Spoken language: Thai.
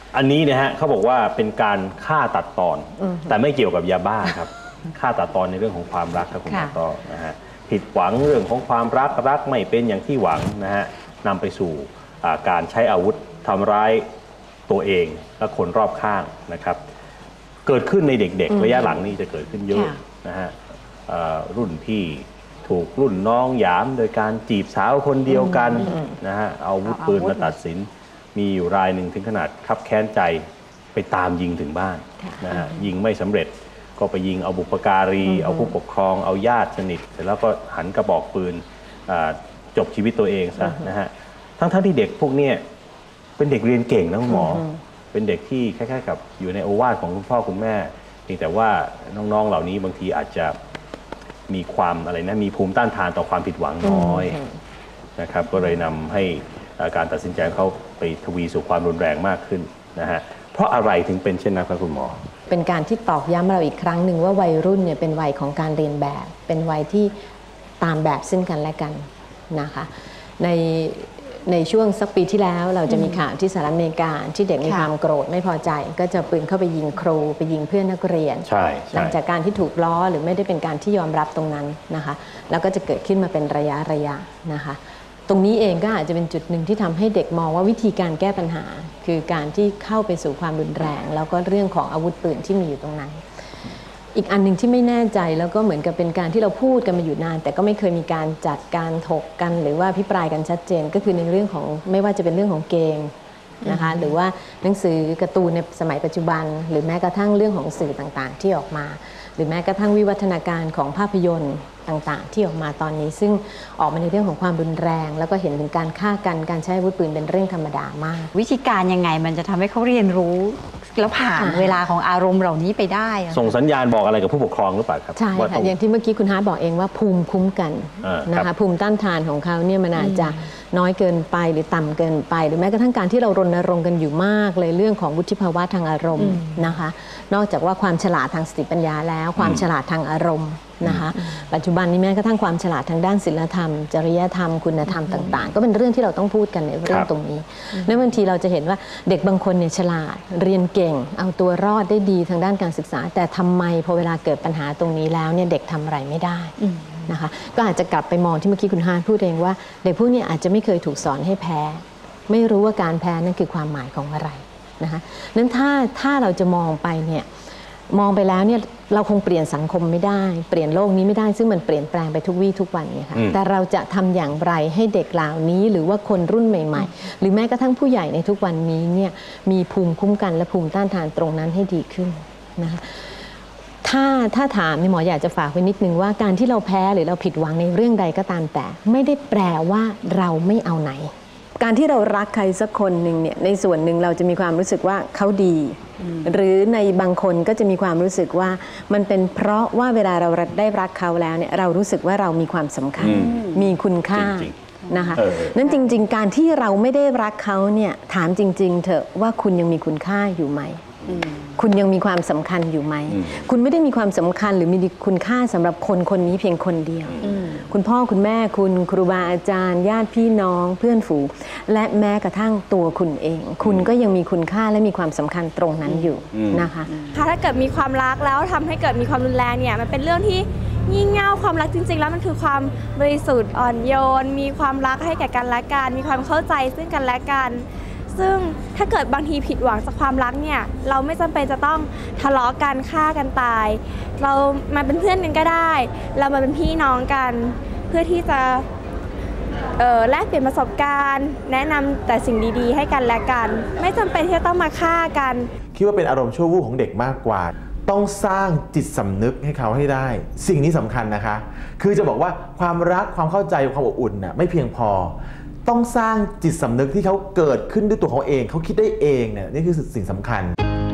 อันนี้นะฮะเขาบอกว่าเป็นการฆ่าตัดตอนแต่ไม่เกี่ยวกับยาบ้าครับฆ่าตัดตอนในเรื่องของความรักครับคุณหมอต้อนะฮะผิดหวังเรื่องของความรักไม่เป็นอย่างที่หวังนะฮะนำไปสู่การใช้อาวุธทำร้ายตัวเองและคนรอบข้างนะครับเกิดขึ้นในเด็กๆระยะหลังนี้จะเกิดขึ้นเยอะนะฮะรุ่นพี่ถูกรุ่นน้องหยามโดยการจีบสาวคนเดียวกันนะฮะเอาอาวุธปืนมาตัดสินมีอยู่รายหนึ่งถึงขนาดคับแค้นใจไปตามยิงถึงบ้านนะฮะยิงไม่สำเร็จก็ไปยิงเอาบุพการีเอาผู้ปกครองเอาญาติสนิทเสร็จแล้วก็หันกระบอกปืนจบชีวิตตัวเองซะนะฮะทั้งที่เด็กพวกนี้เป็นเด็กเรียนเก่งนะคุณหมอเป็นเด็กที่คล้ายๆกับอยู่ในโอวาทของคุณพ่อคุณแม่เพียงแต่ว่าน้องๆเหล่านี้บางทีอาจจะมีความอะไรนะมีภูมิต้านทานต่อความผิดหวังน้อยนะครับก็เลยนำให้การตัดสินใจเขาไปทวีสู่ความรุนแรงมากขึ้นนะฮะเพราะอะไรถึงเป็นเช่นนั้นครับคุณหมอเป็นการที่ตอกย้ำเราอีกครั้งหนึ่งว่าวัยรุ่นเนี่ยเป็นวัยของการเรียนแบบเป็นวัยที่ตามแบบซึ่งกันและกันนะคะในช่วงสักปีที่แล้วเราจะมีข่าวที่สหรัฐอเมริกาที่เด็กมีความโกรธไม่พอใจก็จะปืนเข้าไปยิงครูไปยิงเพื่อนนักเรียนหลังจากการที่ถูกล้อหรือไม่ได้เป็นการที่ยอมรับตรงนั้นนะคะแล้วก็จะเกิดขึ้นมาเป็นระยะนะคะตรงนี้เองก็อาจจะเป็นจุดหนึ่งที่ทำให้เด็กมองว่าวิธีการแก้ปัญหาคือการที่เข้าไปสู่ความรุนแรงแล้วก็เรื่องของอาวุธปืนที่มีอยู่ตรงนั้นอีกอันหนึ่งที่ไม่แน่ใจแล้วก็เหมือนกับเป็นการที่เราพูดกันมาอยู่นานแต่ก็ไม่เคยมีการจัดการถกกันหรือว่าพิปรายกันชัดเจนก็คือในเรื่องของไม่ว่าจะเป็นเรื่องของเกมนะคะหรือว่าหนังสือการ์ตูนในสมัยปัจจุบันหรือแม้กระทั่งเรื่องของสื่อต่างๆที่ออกมาหรือแม้กระทั่งวิวัฒนาการของภาพยนตร์ต่างๆที่ออกมาตอนนี้ซึ่งออกมาในเรื่องของความรุนแรงแล้วก็เห็นถึงการฆ่ากันการใช้อาวุธปืนเป็นเรื่องธรรมดามากวิธีการยังไงมันจะทำให้เขาเรียนรู้แล้วผ่านเวลาของอารมณ์เหล่านี้ไปได้ส่งสัญญาณบอกอะไรกับผู้ปกครองหรือเปล่าครับใช่ค่ะอย่างที่เมื่อกี้คุณฮาร์ดบอกเองว่าภูมิคุ้มกันนะคะภูมิต้านทานของเขาเนี่ยมันอาจจะน้อยเกินไปหรือต่ำเกินไปหรือแม้กระทั่งการที่เรารณรงค์กันอยู่มากเลยเรื่องของวุฒิภาวะทางอารมณ์นะคะนอกจากว่าความฉลาดทางสติปัญญาแล้วความฉลาดทางอารมณ์นะคะปัจจุบันนี้แม้กระทั่งความฉลาดทางด้านศีลธรรมจริยธรรมคุณธรรมต่างๆก็เป็นเรื่องที่เราต้องพูดกันในเรื่องตรงนี้ในบางทีเราจะเห็นว่าเด็กบางคนเนี่ยฉลาดเรียนเก่งเอาตัวรอดได้ดีทางด้านการศึกษาแต่ทำไมพอเวลาเกิดปัญหาตรงนี้แล้วเนี่ยเด็กทำอะไรไม่ได้นะคะก็อาจจะกลับไปมองที่เมื่อกี้คุณฮาร์ดพูดเองว่าเด็กพวกนี้อาจจะไม่เคยถูกสอนให้แพ้ไม่รู้ว่าการแพ้นั่นคือความหมายของอะไรนะคะนั้นถ้าเราจะมองไปเนี่ยมองไปแล้วเนี่ยเราคงเปลี่ยนสังคมไม่ได้เปลี่ยนโลกนี้ไม่ได้ซึ่งมันเปลี่ยนแปลงไปทุกวี่ทุกวันเนี่ยค่ะแต่เราจะทำอย่างไรให้เด็กเหล่านี้หรือว่าคนรุ่นใหม่ๆหรือแม้กระทั่งผู้ใหญ่ในทุกวันนี้เนี่ยมีภูมิคุ้มกันและภูมิต้านทานตรงนั้นให้ดีขึ้นนะคะถ้าถามหมออยากจะฝากไว้นิดนึงว่าการที่เราแพ้หรือเราผิดหวังในเรื่องใดก็ตามแต่ไม่ได้แปลว่าเราไม่เอาไหนการที่เรารักใครสักคนหนึ่งเนี่ยในส่วนหนึ่งเราจะมีความรู้สึกว่าเขาดีหรือในบางคนก็จะมีความรู้สึกว่ามันเป็นเพราะว่าเวลาเราได้รักเขาแล้วเนี่ยเรารู้สึกว่าเรามีความสำคัญมีคุณค่านะคะนั้นจริงๆการที่เราไม่ได้รักเขาเนี่ยถามจริงๆเถอะว่าคุณยังมีคุณค่าอยู่ไหมคุณยังมีความสำคัญอยู่ไหมคุณไม่ได้มีความสำคัญหรือมีคุณค่าสำหรับคนคนนี้เพียงคนเดียวคุณพ่อคุณแม่คุณครูบาอาจารย์ญาติพี่น้องเพื่อนฝูงและแม้กระทั่งตัวคุณเองคุณก็ยังมีคุณค่าและมีความสำคัญตรงนั้นอยู่นะคะถ้าเกิดมีความรักแล้วทำให้เกิดมีความรุนแรงเนี่ยมันเป็นเรื่องที่งี่เง่าความรักจริงๆแล้วมันคือความบริสุทธิ์อ่อนโยนมีความรักให้แก่กันและกันมีความเข้าใจซึ่งกันและกันซึ่งถ้าเกิดบางทีผิดหวังจากความรักเนี่ยเราไม่จำเป็นจะต้องทะเลาะกันฆ่ากันตายเรามาเป็นเพื่อนกันก็ได้เรามาเป็นพี่น้องกันเพื่อที่จะแลกเปลี่ยนประสบการณ์แนะนำแต่สิ่งดีๆให้กันและกันไม่จำเป็นที่จะต้องมาฆ่ากันคิดว่าเป็นอารมณ์ชั่ววูบของเด็กมากกว่าต้องสร้างจิตสำนึกให้เขาให้ได้สิ่งนี้สำคัญนะคะคือจะบอกว่าความรักความเข้าใจความอบอุ่นน่ะไม่เพียงพอต้องสร้างจิตสำนึกที่เขาเกิดขึ้นด้วยตัวเขาเองเขาคิดได้เองเนี่ยนี่คือสิ่งสำคัญ